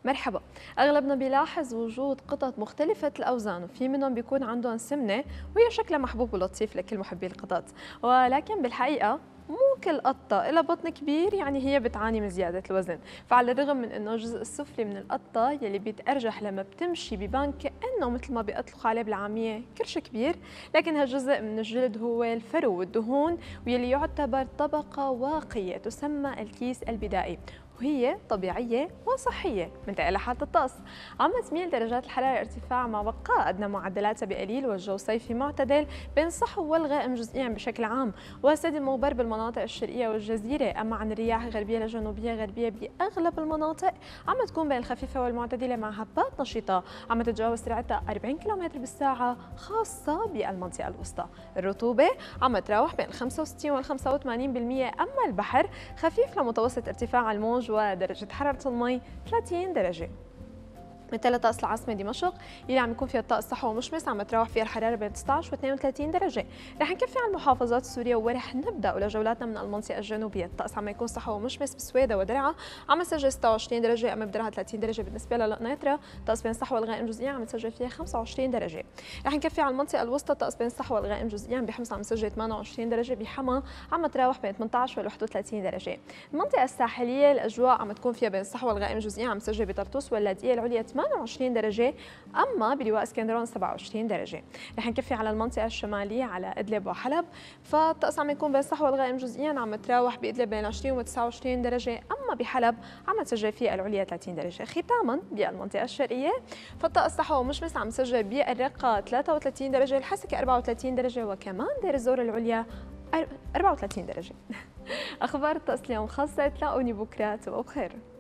مرحبا. اغلبنا بيلاحظ وجود قطط مختلفة الاوزان، وفي منهم بيكون عندهم سمنة وهي شكلها محبوب ولطيف لكل محبي القطط، ولكن بالحقيقة مو كل قطة إلها بطن كبير يعني هي بتعاني من زيادة الوزن. فعلى الرغم من انه الجزء السفلي من القطة يلي بيتأرجح لما بتمشي بيبان كأنه مثل ما بيطلقوا عليه بالعامية كرش كبير، لكن هالجزء من الجلد هو الفرو والدهون، واللي يعتبر طبقة واقية تسمى الكيس البدائي، وهي طبيعية وصحية منتقلة لحالة الطقس. عم تميل درجات الحرارة ارتفاع مع بقاء أدنى معدلاتها بقليل والجو صيفي معتدل بين الصحو والغائم جزئيا بشكل عام، وسد المغبر بالمناطق الشرقية والجزيرة. أما عن الرياح الغربية لجنوبية غربية بأغلب المناطق عم تكون بين الخفيفة والمعتدلة مع هبات نشيطة عم تتجاوز سرعتها 40 كم بالساعة خاصة بالمنطقة الوسطى. الرطوبة عم تراوح بين 65 وال 85%. أما البحر خفيف لمتوسط ارتفاع الموج ودرجة حرارة المي 30 درجة. مثل طقس العاصمة دمشق اللي عم يكون فيها الطقس صحو ومشمس عم تراوح فيها الحرارة بين 16 و 32 درجة. رح نكفي عن المحافظات السورية ورح نبدأ لجولاتنا من المنطقة الجنوبية. الطقس عم يكون صحو ومشمس بسويدة ودرعا عم تسجل 26 درجة، أما بدرعا 30 درجة. بالنسبة للقنيطرة الطقس بين صحو والغائم جزئيا عم تسجل فيها 25 درجة. رح نكفي عن المنطقة الوسطى الطقس بين صحو والغائم جزئيا. بحمص عم تسجل 28 درجة، بحما عم تراوح بين 18 وال 31 درجة. المنطقة الساحلية الأجواء عم تكون فيها بين صحو والغائم جزئيا عم تسجل بطرطوس واللاذقية العليا 28 درجة، أما بلواء اسكندرون 27 درجة. رح نكفي على المنطقة الشمالية على إدلب وحلب، فالطقس عم يكون بين صحو والغائم جزئيا عم تراوح بإدلب بين 20 و 29 درجة، أما بحلب عم تسجل فيها العليا 30 درجة. ختاما بالمنطقة الشرقية فالطقس صحو ومشمس عم تسجل بالرقة 33 درجة، الحسكة 34 درجة، وكمان دير الزور العليا 34 درجة. أخبار الطقس اليوم خلصت، لاقوني بكرة تبقوا بخير.